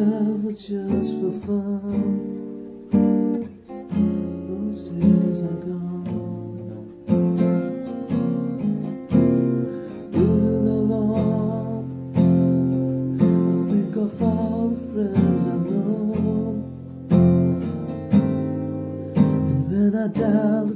travel just for fun. Those days are gone. Living alone, I think of all the friends I know. And when I dial the